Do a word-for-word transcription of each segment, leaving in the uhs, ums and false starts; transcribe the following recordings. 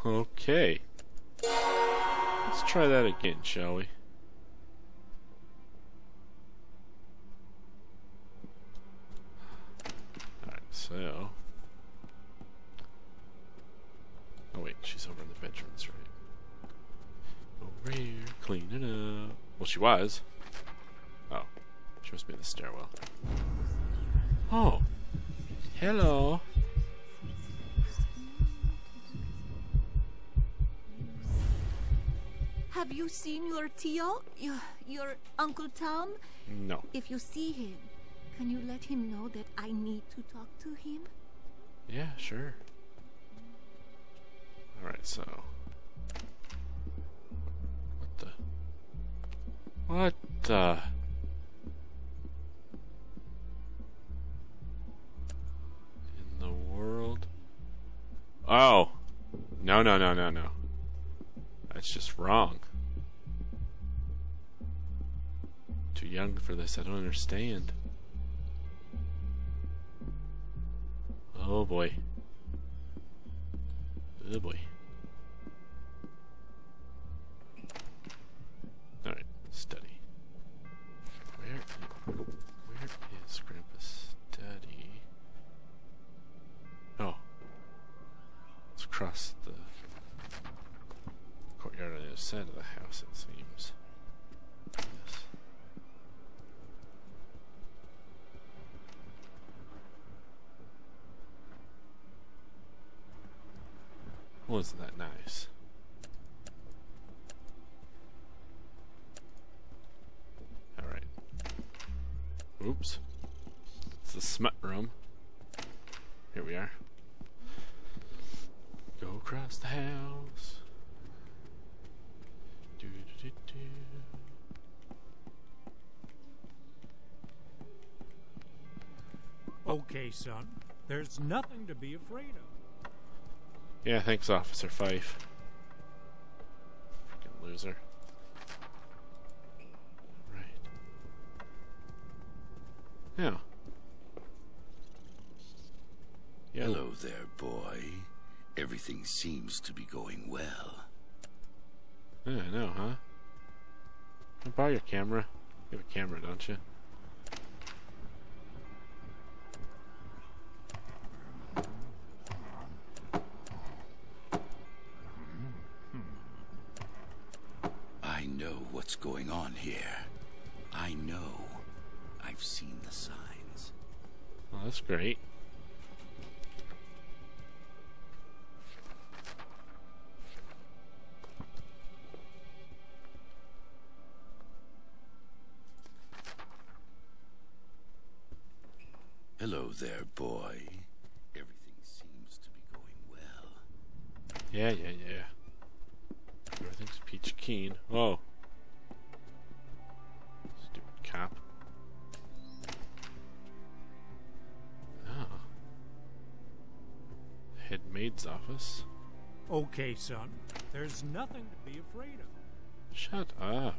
Okay. Let's try that again, shall we? Alright, so... Oh wait, she's over in the bedrooms, right? Over here, clean it up. Well, she was. Oh. She must be in the stairwell. Oh. Hello. Have you seen your Tio? Your, your Uncle Tom? No. If you see him, can you let him know that I need to talk to him? Yeah, sure. Alright, so... What the... What the... In the world? Oh! No, no, no, no, no. That's just wrong. Too young for this, I don't understand. Oh boy. Oh boy. Alright, study. Where, where is Grandpa's study? Oh. It's across the courtyard on the other side of the house, it seems. Yes. Wasn't that nice? Alright. Oops. It's the smut room. Here we are. Go across the house. Do, do, do, do. Okay, son. There's nothing to be afraid of. Yeah, thanks, Officer Fife. Freaking loser. Right. Yeah. Yo. Hello there, boy. Everything seems to be going well. Yeah, I know, huh? Can I borrow your camera? You have a camera, don't you? I know what's going on here. I know. I've seen the signs. Oh, that's great. Hello there, boy. Everything seems to be going well. Yeah, yeah, yeah. Everything's peach keen. Whoa. Stupid cop. Oh. Head maid's office. Okay, son. There's nothing to be afraid of. Shut up.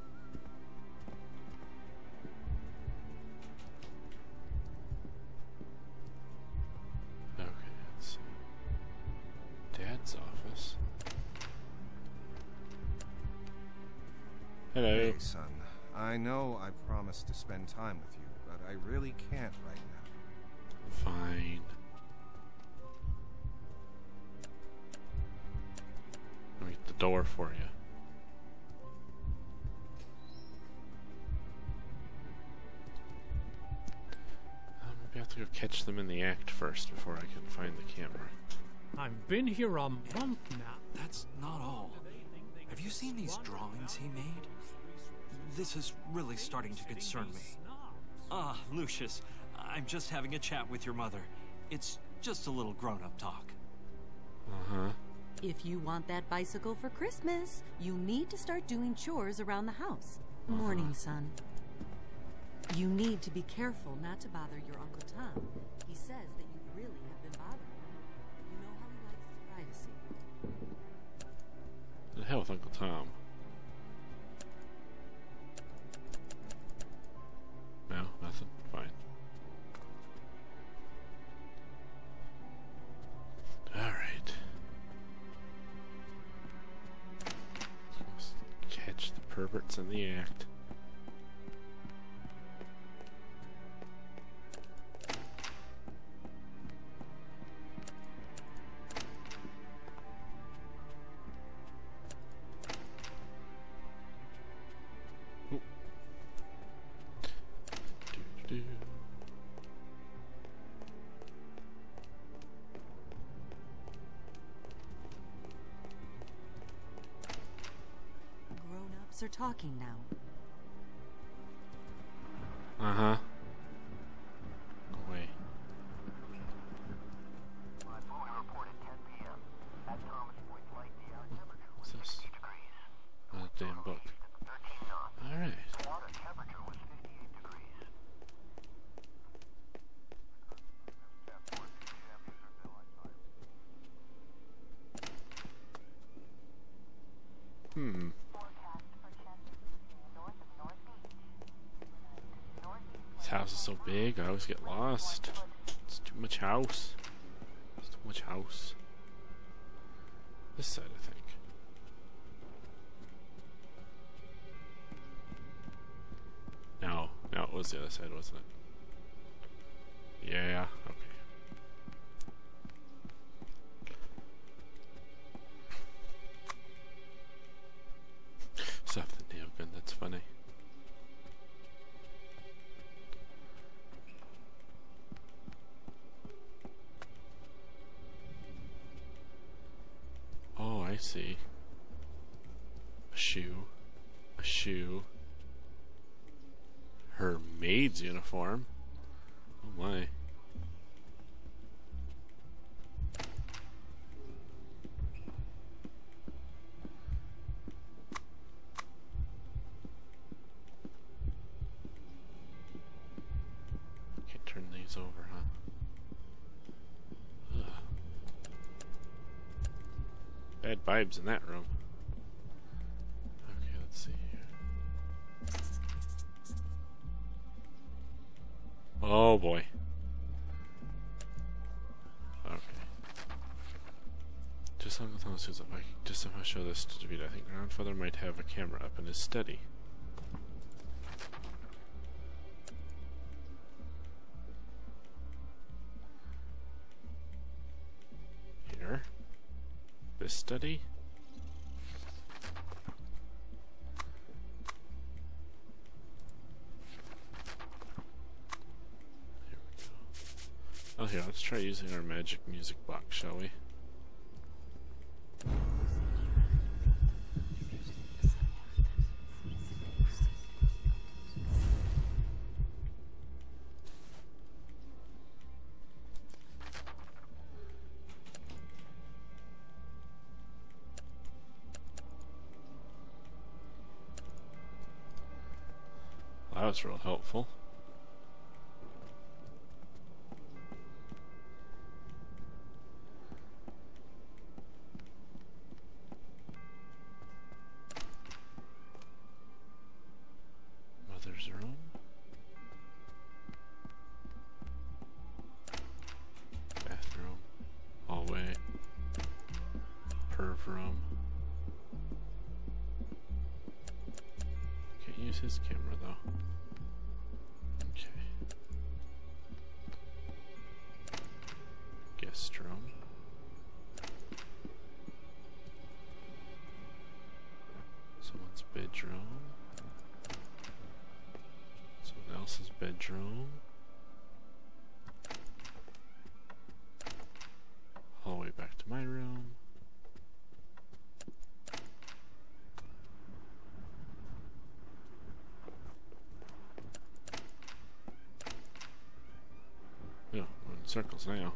Okay, let's see. Dad's office. Hello. Hey, son. I know I promised to spend time with you, but I really can't right now. Fine. Let me get the door for you. Uh, maybe I have to go catch them in the act first before I can find the camera. I've been here a month now. That's not all. Have you seen these drawings he made? This is really starting to concern me. Ah, Lucius, I'm just having a chat with your mother. It's just a little grown-up talk. Uh-huh. If you want that bicycle for Christmas, you need to start doing chores around the house. Uh-huh. Morning, son. You need to be careful not to bother your Uncle Tom. He says that you really have been bothering him. You know how he likes his privacy. The hell with Uncle Tom? No, nothing. Fine. Alright. Robert's in the act. Ooh. Doo-doo-doo. Grown-ups are talking now. Uh-huh. Away. What's this? Another damn book. Alright. Hmm. This house is so big, I always get lost. It's too much house. It's too much house. This side, I think. No, no, it was the other side, wasn't it? Yeah, okay. Stop the nail gun, that's funny. Oh, I see. A shoe. A shoe. Her maid's uniform. Oh my. Can't turn these over, huh? Ugh. Bad vibes in that room. Okay, let's see here. Oh boy. Okay. Just like the Thomas if I just somehow show this to David, I think grandfather might have a camera up in his study. Here. This study. Oh, here, let's try using our magic music box, shall we? Well, that was real helpful. Mother's room. Bathroom. Hallway. Perv room. Can't use his camera though. Okay. Guest room. Someone's bedroom. Someone else's bedroom. Hallway back to my room. Yeah, we're in circles now.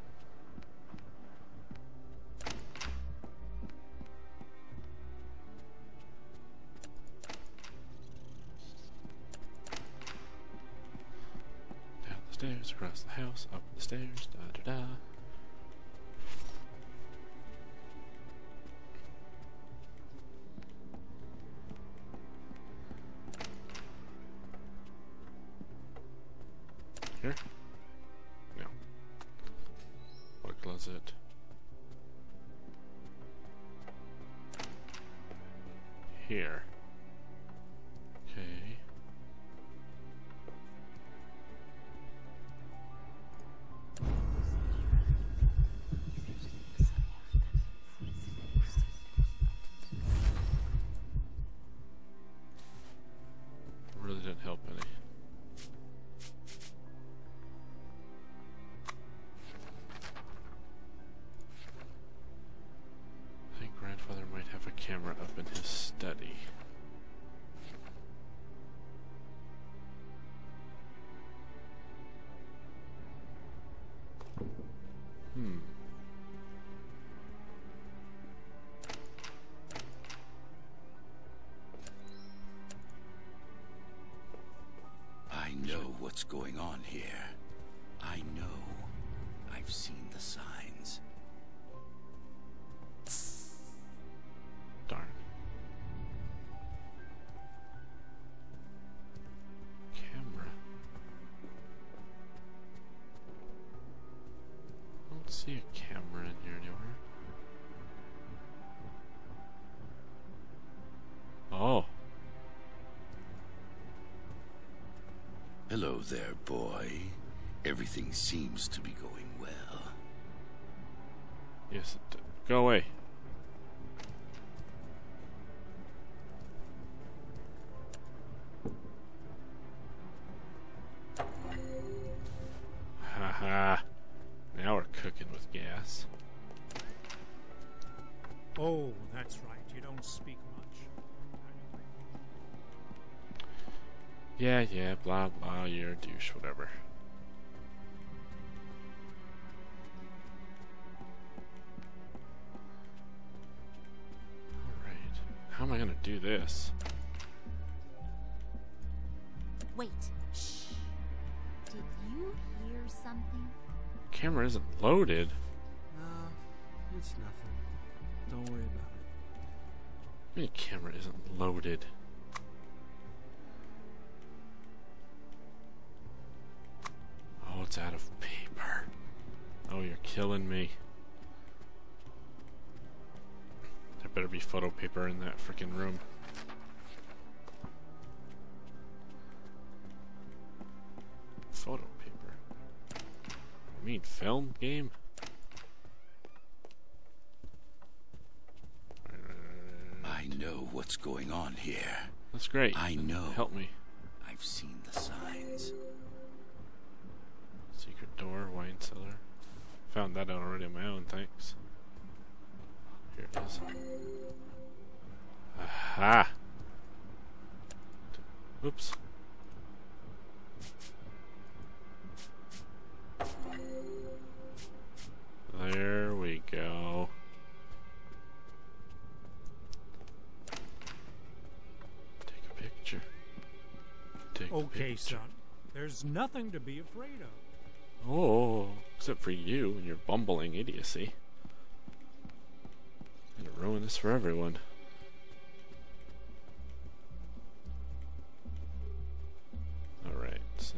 Down the stairs, across the house, up the stairs, da da da. Here? No. What closet? Here. camera up in his study. Hmm. I know what's going on here. I know. I've seen the signs. Darn. Camera. I don't see a camera in here anywhere. Oh. Hello there, boy. Everything seems to be going well. Yes, it did. Go away. Haha. Now we're cooking with gas. Oh, that's right. You don't speak much. Yeah, yeah, blah, blah, you're a douche, whatever. Alright. How am I gonna do this? Wait. Shh. Did you hear something? Camera isn't loaded. No, it's nothing. Don't worry about it. I mean, camera isn't loaded. Oh, it's out of paper. Oh, you're killing me. There better be photo paper in that freaking room. Photo paper? You mean film game? I know what's going on here. That's great. I know. Help me. I've seen the signs. Secret door, wine cellar. Found that out already on my own, thanks. Here it is. Aha! Oops. There we go. Take a picture. Take a Okay, picture. son. There's nothing to be afraid of. Oh, except for you and your bumbling idiocy. I'm gonna ruin this for everyone. Alright, so.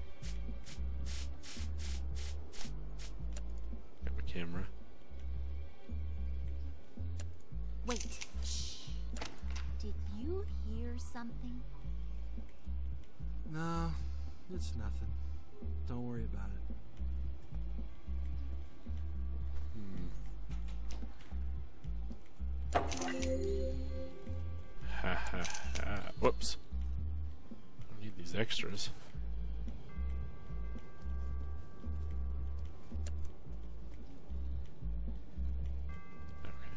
Got my camera. Wait. Shh. Did you hear something? No, it's nothing. Don't worry about it. Ha ha ha. Whoops. I don't need these extras. Okay.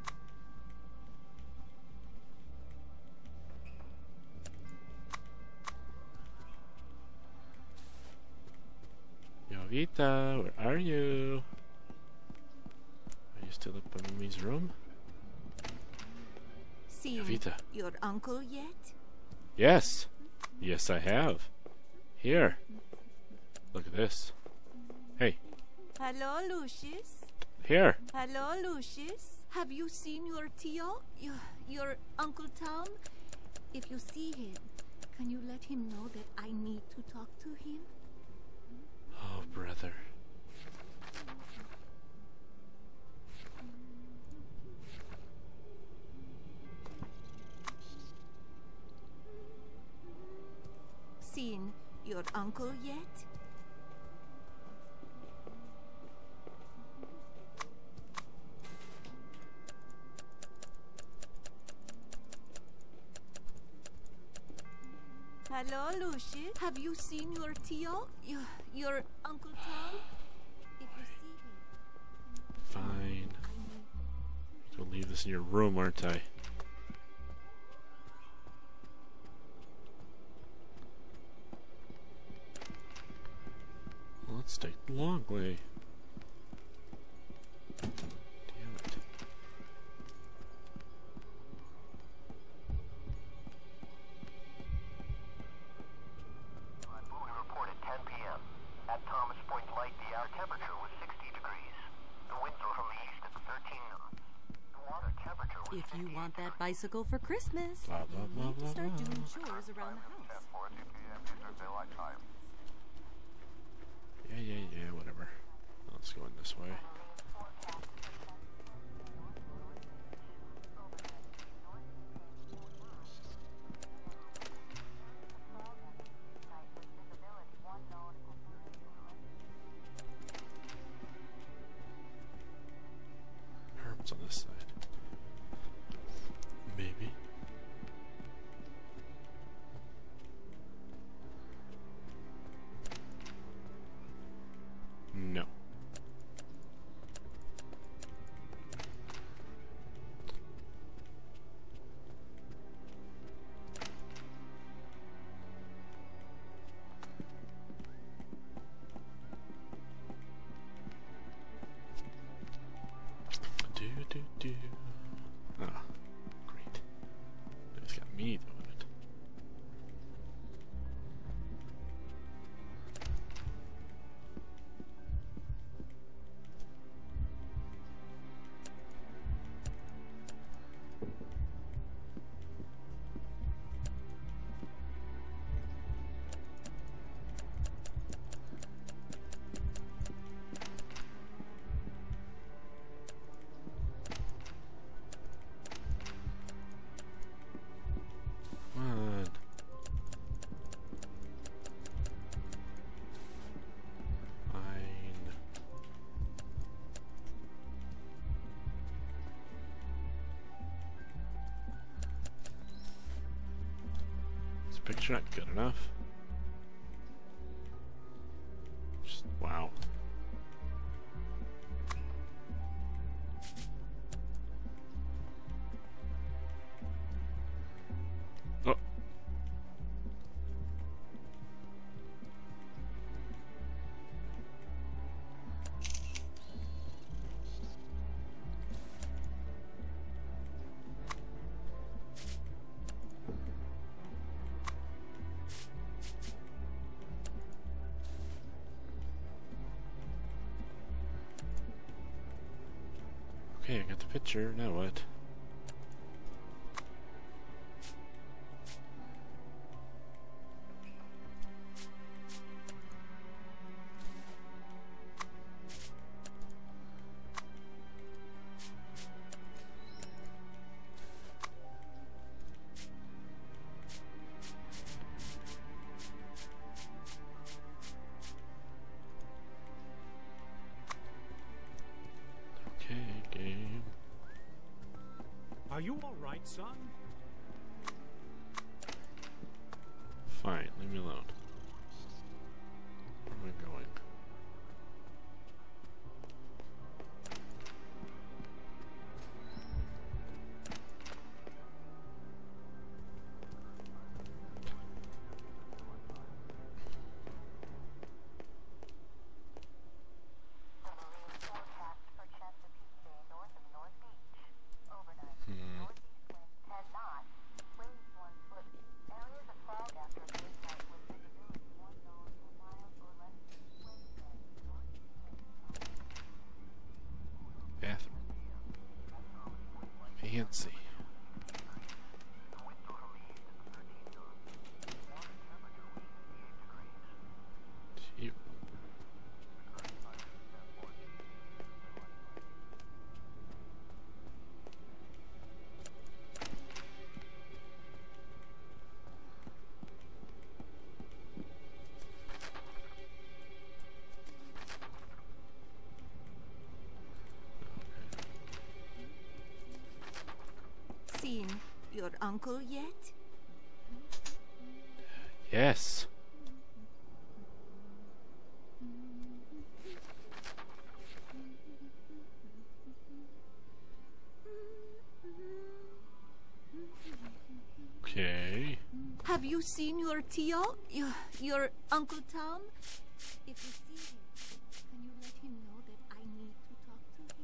Jovita, where are you? Are you still up in Mimi's room? Seen Jovita. your uncle yet? Yes. Yes, I have. Here. Look at this. Hey, Hello, Lucius. here. Hello, Lucius. Have you seen your Tio? Your, your Uncle Tom? If you see him, can you let him know that I need to talk to him? Oh, brother. Seen your uncle yet? Hello, Lucius. Have you seen your Tio? Your, your Uncle Tom? If you see him, Fine. Go leave the this in your room, aren't I? Let's take the long way. Damn it. We report at ten p m At Thomas Point Light, the air temperature was sixty degrees. The winds were from the east at thirteen knots. The water temperature was If you fifty-eight want that degrees. bicycle for Christmas, Blah, blah, you blah, need to blah, start blah. doing chores around the house. ten forty p m Eastern Daylight Time. Yeah, yeah, yeah, whatever. Let's go in this way. Herbs on this side. Maybe. No. Do do do. Ah, great. It's got me doing it. Come on. Fine. Is the picture not good enough? Just wow. Oh. Okay, I got the picture. Now what? Okay, game. Are you all right, son? Fine, leave me alone. Where am I going? Hmm. Bathroom. Fancy. Gee. Seen your uncle yet? Yes. Have you seen your Tio? Your, your Uncle Tom? If you see him, can you let him know that I need to talk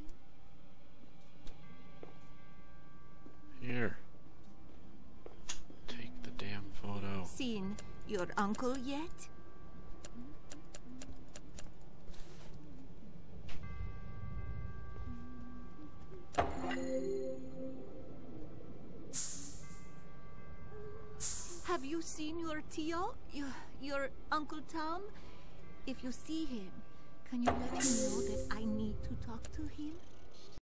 to him? Here. Take the damn photo. Seen your uncle yet? Have you seen your Tio? Your, your Uncle Tom? If you see him, can you let him know that I need to talk to him?